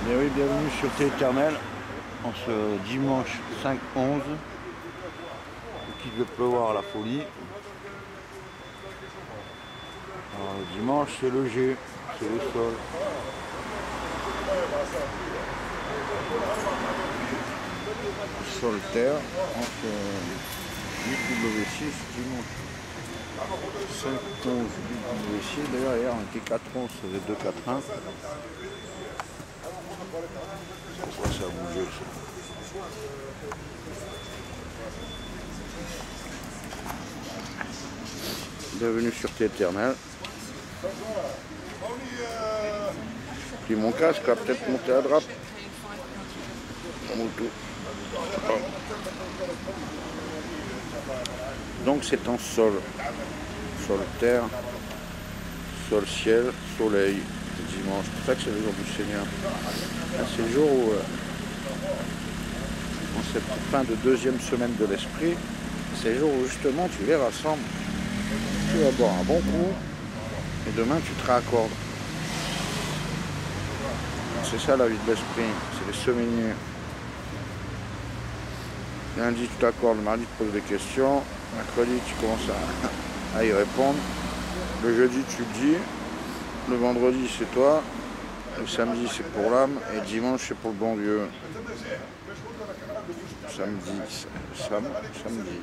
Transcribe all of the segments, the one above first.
Et oui, bienvenue sur Thé Éternel en ce dimanche 5-11 qu'il veut pleuvoir à la folie. Alors, le dimanche c'est le G, c'est le sol. Sol terre entre 8W6 dimanche 5-11 8W6. D'ailleurs hier on était 4-11, ça faisait 2-4-1. Pourquoi ça a bougé ça? Bienvenue sur Thé Éternel. J'ai pris mon casque, à peut-être monter à drape. Donc c'est en sol. Sol terre, sol ciel, soleil. Dimanche, c'est pour ça que c'est le jour du Seigneur. C'est le jour où, en cette fin de deuxième semaine de l'esprit, c'est le jour où justement tu les rassembles. Tu vas boire un bon coup et demain tu te raccordes. C'est ça la vie de l'esprit, c'est les semainiers. Lundi tu t'accordes, mardi tu poses des questions, mercredi tu commences à y répondre, le jeudi tu le dis, le vendredi c'est toi, le samedi c'est pour l'âme et dimanche c'est pour le bon Dieu. Samedi.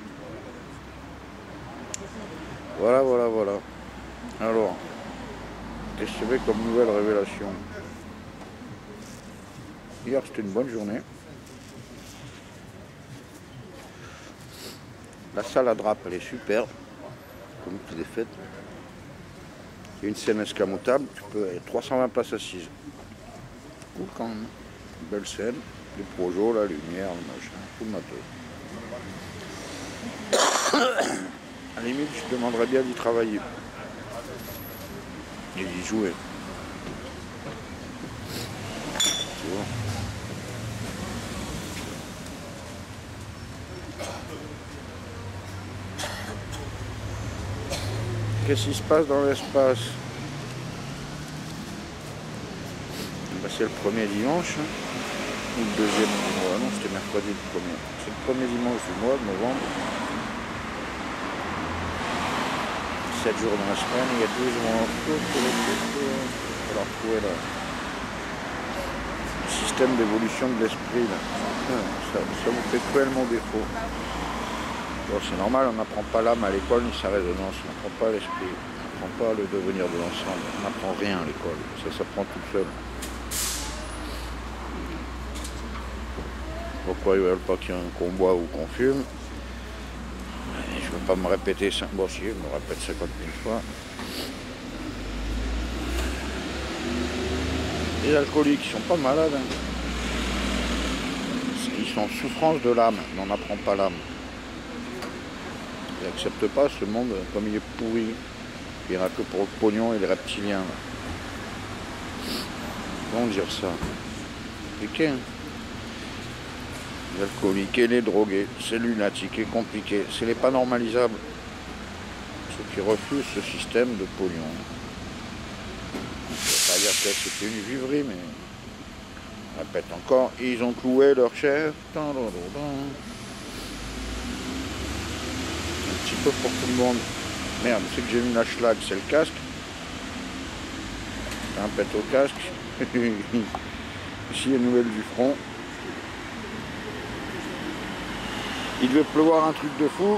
Voilà. Alors, qu'est-ce que c'est comme nouvelle révélation? Hier c'était une bonne journée. La salle à drape elle est super, comme toutes les fêtes. Il y a une scène escamotable, tu peux avoir 320 places assises. Cool quand même. Une belle scène, les projos, la lumière, le machin, tout le matos. À la limite, je demanderais bien d'y travailler. Et d'y jouer. Tu vois. Qu'est-ce qui se passe dans l'espace? Ben, c'est le premier dimanche, hein, ou le deuxième du mois. Non, c'était mercredi le premier. C'est le premier dimanche du mois de novembre. 7 jours dans la semaine, il y a 12 mois. Alors trouver le système d'évolution de l'esprit. Ça vous fait cruellement défaut. Bon, c'est normal, on n'apprend pas l'âme à l'école ni sa résonance, on n'apprend pas l'esprit, on n'apprend pas le devenir de l'ensemble, on n'apprend rien à l'école, ça s'apprend tout seul. Pourquoi ils ne veulent pas qu'on boit ou qu'on fume? Je ne veux pas me répéter 5 fois, si, je me répète 50 000 fois. Les alcooliques, ils sont pas malades, hein. Ils sont en souffrance de l'âme, mais on n'apprend pas l'âme. Ils n'acceptent pas ce monde comme il est pourri. Il n'y en a que pour le pognon et les reptiliens. Comment dire ça? Compliqué, hein? Les alcooliques et les drogués, c'est lunatique et compliqué. C'est les pas normalisables. Ceux qui refusent ce système de pognon. Je ne vais pas dire que c'était une vivrerie, mais je répète encore, ils ont cloué leur chef. Un petit peu pour tout le monde. Merde, c'est que j'ai mis la schlag, c'est le casque. Un pète au casque. Ici, les nouvelles du front. Il devait pleuvoir un truc de fou.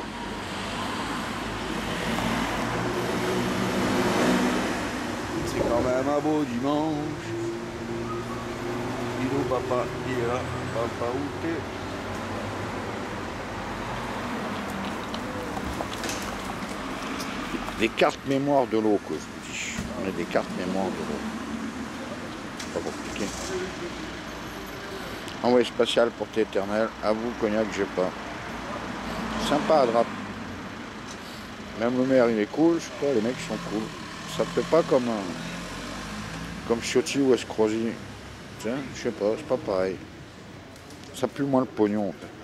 C'est quand même un beau dimanche. Dis-nous papa, il est là. Papa, où t'es? Des cartes mémoire de l'eau, que je vous dis. On a des cartes mémoire de l'eau. C'est pas compliqué. Envoyé spatial pour Thé Éternel. À vous, cognac, j'ai pas. Sympa à drape. Même le maire, il est cool. Je sais pas, les mecs sont cool. Ça te fait pas comme Ciotti ou Escrosi. Tiens, je sais pas, c'est pas pareil. Ça pue moins le pognon, en fait.